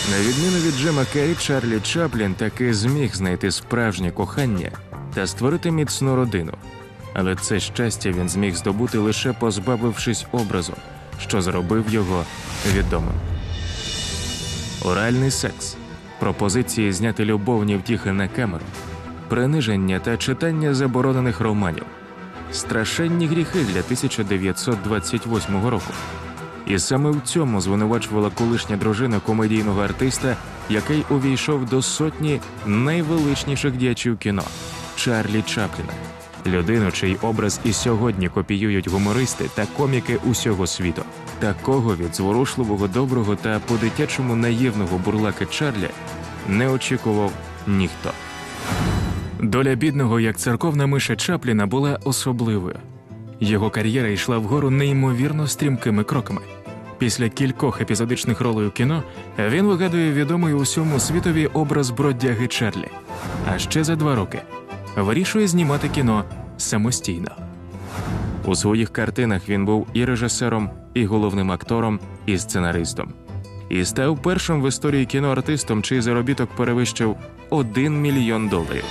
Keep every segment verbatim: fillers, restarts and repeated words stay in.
На відміну від Джима Керрі, Чарлі Чаплін таки зміг знайти справжнє кохання та створити міцну родину. Але це щастя він зміг здобути лише позбавившись образу, що зробив його відомим. Оральний секс, пропозиції зняти любовні втіхи на камеру, приниження та читання заборонених романів – страшенні гріхи для тисяча дев'ятсот двадцять восьмого року. І саме в цьому звинувачувала колишня дружина комедійного артиста, який увійшов до сотні найвеличніших діячів кіно – Чарлі Чапліна. Людину, чий образ і сьогодні копіюють гумористи та коміки усього світу. Такого від зворушливого, доброго та по-дитячому наївного бурлаки Чарлі не очікував ніхто. Доля бідного, як церковна миша Чапліна, була особливою. Його кар'єра йшла вгору неймовірно стрімкими кроками. Після кількох епізодичних ролей у кіно він вигадує відомий усьому світові образ бродяги Чарлі. А ще за два роки вирішує знімати кіно самостійно. У своїх картинах він був і режисером, і головним актором, і сценаристом. І став першим в історії кіно артистом, чий заробіток перевищив один мільйон доларів.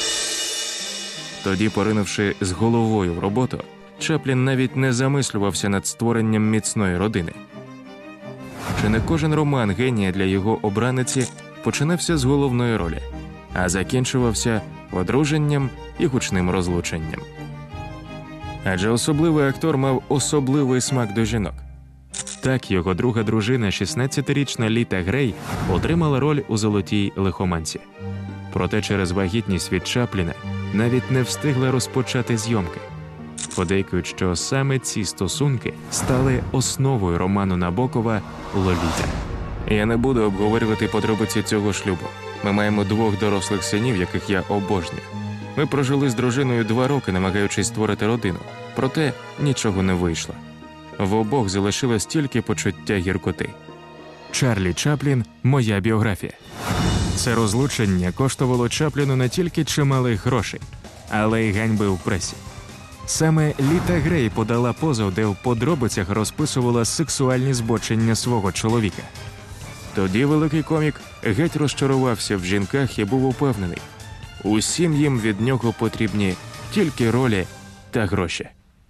Тоді, поринувши з головою в роботу, Чаплін навіть не замислювався над створенням міцної родини. Чи не кожен роман генія для його обраниці починався з головної ролі, а закінчувався одруженням і гучним розлученням. Адже особливий актор мав особливий смак до жінок. Так його друга дружина, шістнадцятирічна Літа Грей, отримала роль у «Золотій лихоманці». Проте через вагітність від Чапліна навіть не встигла розпочати зйомки. Подейкують, що саме ці стосунки стали основою роману Набокова «Лоліта». Я не буду обговорювати подробиці цього шлюбу. Ми маємо двох дорослих синів, яких я обожнюю. Ми прожили з дружиною два роки, намагаючись створити родину. Проте нічого не вийшло. В обох залишилось тільки почуття гіркоти. Чарлі Чаплін – моя біографія. Це розлучення коштувало Чапліну не тільки чималих грошей, але й ганьби в пресі. Саме Літа Грей подала позов, де в подробицях розписувала сексуальні збочення свого чоловіка. Тоді великий комік геть розчарувався в жінках і був упевнений – усім їм від нього потрібні тільки ролі та гроші.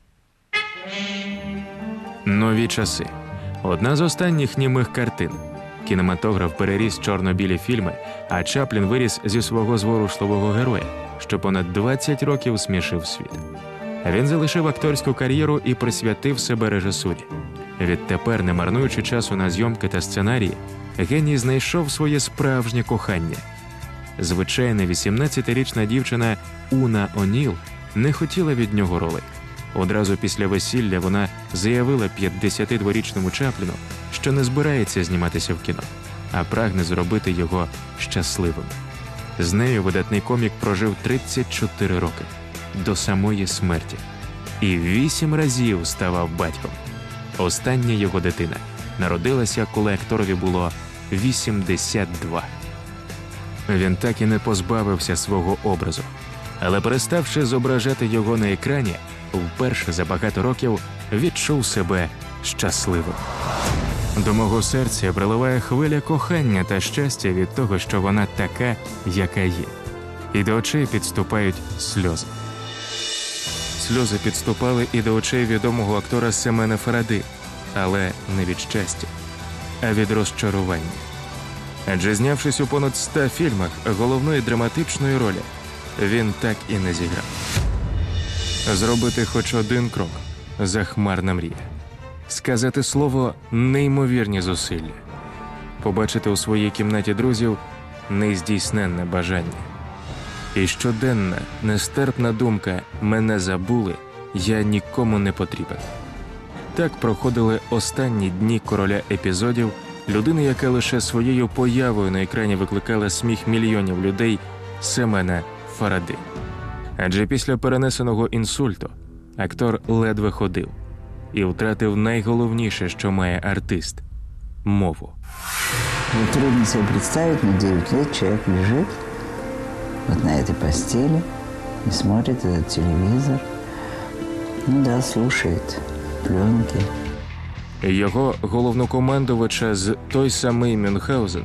Нові часи. Одна з останніх німих картин. Кінематограф переріс чорно-білі фільми, а Чаплін виріс зі свого зворушливого героя, що понад двадцять років смішив світ. Він залишив акторську кар'єру і присвятив себе режисурі. Відтепер, не марнуючи часу на зйомки та сценарії, геній знайшов своє справжнє кохання. Звичайна вісімнадцятирічна дівчина Уна О'Ніл не хотіла від нього ролей. Одразу після весілля вона заявила п'ятдесятидворічному Чапліну, що не збирається зніматися в кіно, а прагне зробити його щасливим. З нею видатний комік прожив тридцять чотири роки, до самої смерті. І вісім разів ставав батьком. Остання його дитина народилася, коли акторові було вісімдесят два. Він так і не позбавився свого образу, але переставши зображати його на екрані, вперше за багато років відчув себе щасливим. До мого серця приливає хвиля кохання та щастя від того, що вона така, яка є. І до очей підступають сльози. Сльози підступали і до очей відомого актора Семена Фаради, але не від щастя, а від розчарування. Адже знявшись у понад ста фільмах головної драматичної ролі, він так і не зіграв. Зробити хоч один крок – захмарна мрія. Сказати слово – неймовірні зусилля. Побачити у своїй кімнаті друзів – нездійсненне бажання. І щоденна, нестерпна думка «мене забули, я нікому не потрібен». Так проходили останні дні короля епізодів, людини, яка лише своєю появою на екрані викликала сміх мільйонів людей, Семена Фаради. Адже після перенесеного інсульту актор ледве ходив і втратив найголовніше, що має артист – мову. Трудно себе представить, на девять лет человек лежит вот на этой постели и смотрит этот телевизор. Ну да, слушает пленки. Його головнокомандувача з «Той самий Мюнхгаузен»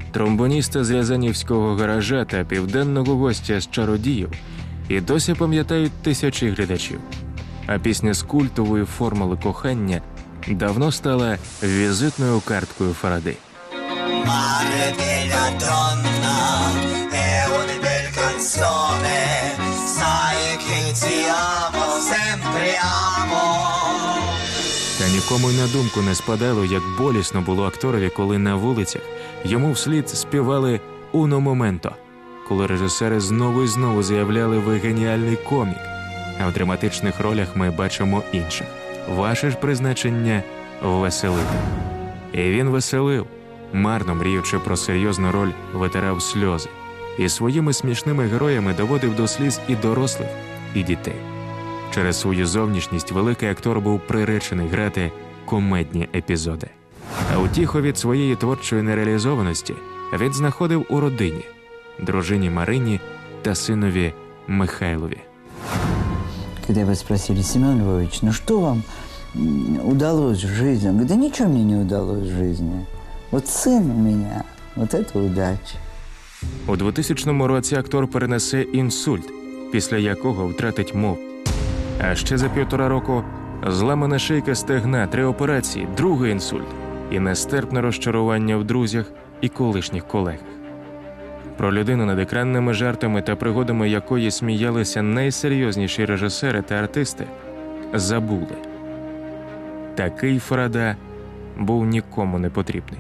тромбоніста з рязанівського гаража та південного гостя з чародіїв і досі пам'ятають тисячі глядачів. А пісня з культової формули кохання давно стала візитною карткою Фаради. Mare bella donna, è una bella canzone, sai che ti amo, sempre amo. Та нікому й на думку не спадало, як болісно було акторові, коли на вулицях йому вслід співали «Уно моменто», коли режисери знову і знову заявляли «Ви геніальний комік», а в драматичних ролях ми бачимо інших. Ваше ж призначення – веселити. І він веселив. Марно мріючи про серйозну роль, витирав сльози. І своїми смішними героями доводив до сліз і дорослих, і дітей. Через свою зовнішність великий актор був приречений грати комедні епізоди. А утіху від своєї творчої нереалізованості він знаходив у родині – дружині Марині та синові Михайлові. Когда вы спросили: Семен Львович, ну что вам м, удалось в жизни? Он говорит: да ничего мне не удалось в жизни. Вот сын у меня, вот это удача. У двотисячному році актор перенесе інсульт, після якого втратить мову. А ще за півтора року зламана шийка стегна, три операції, другий інсульт і нестерпне розчарування в друзях і колишніх колегах. Про людину, над екранними жартами та пригодами якої сміялися найсерйозніші режисери та артисти, забули. Такий Фарада був нікому не потрібний.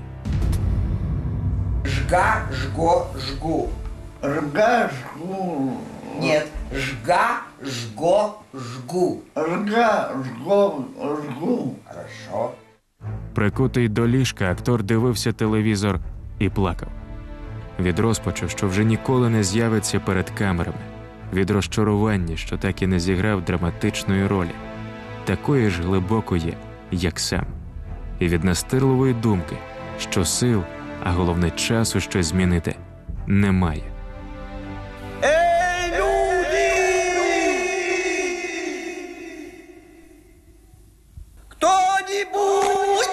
Жга, жго, жгу. Рга, жгу. Нет, жга, жго, жгу. Рга, жго, жгу. Хорошо. Прикутий до ліжка, актор дивився телевізор і плакав. Від розпачу, що вже ніколи не з'явиться перед камерами. Від розчарування, що так і не зіграв драматичної ролі. Такої ж глибокої, як сам. І від настирливої думки, що сил, а головне часу щось змінити, немає. Ей, люди! Кто-нибудь!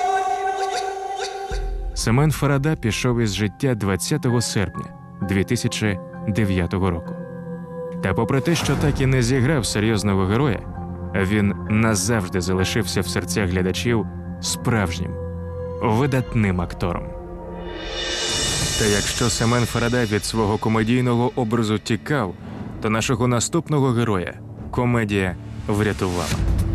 Семен Фарада пішов із життя двадцятого серпня дві тисячі дев'ятого року. Та попри те, що так і не зіграв серйозного героя, він назавжди залишився в серцях глядачів справжнім, видатним актором. Та якщо Семен Фарада від свого комедійного образу тікав, то нашого наступного героя комедія врятувала.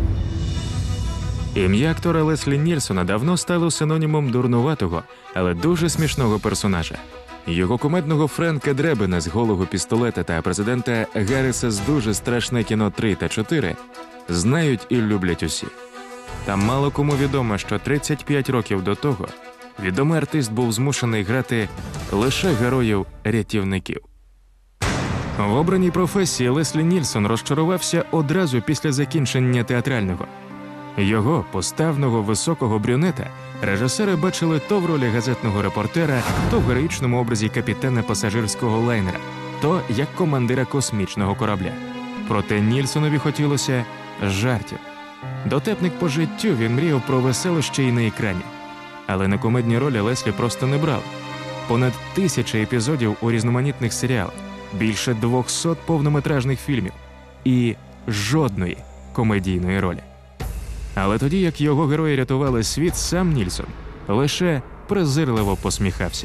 Ім'я актора Леслі Нільсона давно стало синонімом дурнуватого, але дуже смішного персонажа. Його кумедного Френка Дребена з «Голого пістолета» та президента Гарриса з «Дуже страшне кіно три та чотири» знають і люблять усі. Та мало кому відомо, що тридцять п'ять років до того відомий артист був змушений грати лише героїв-рятівників. В обраній професії Леслі Нільсон розчарувався одразу після закінчення театрального. Його, поставного високого брюнета, режисери бачили то в ролі газетного репортера, то в героїчному образі капітана пасажирського лайнера, то як командира космічного корабля. Проте Нільсонові хотілося жартів. Дотепник по життю, він мріяв про веселище і на екрані. Але на комедні ролі Леслі просто не брав. Понад тисяча епізодів у різноманітних серіалах, більше двохсот повнометражних фільмів і жодної комедійної ролі. Але тоді, як його герої рятували світ, сам Нільсон лише презирливо посміхався.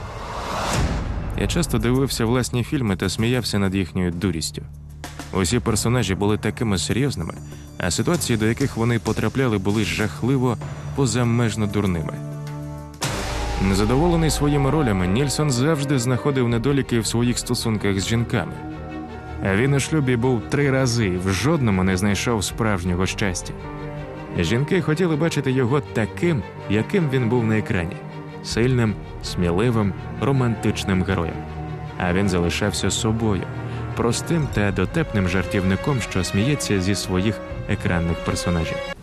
Я часто дивився власні фільми та сміявся над їхньою дурістю. Усі персонажі були такими серйозними, а ситуації, до яких вони потрапляли, були жахливо позамежно дурними. Незадоволений своїми ролями, Нільсон завжди знаходив недоліки в своїх стосунках з жінками. А він у шлюбі був три рази і в жодному не знайшов справжнього щастя. Жінки хотіли бачити його таким, яким він був на екрані – сильним, сміливим, романтичним героєм. А він залишався собою – простим та дотепним жартівником, що сміється зі своїх екранних персонажів.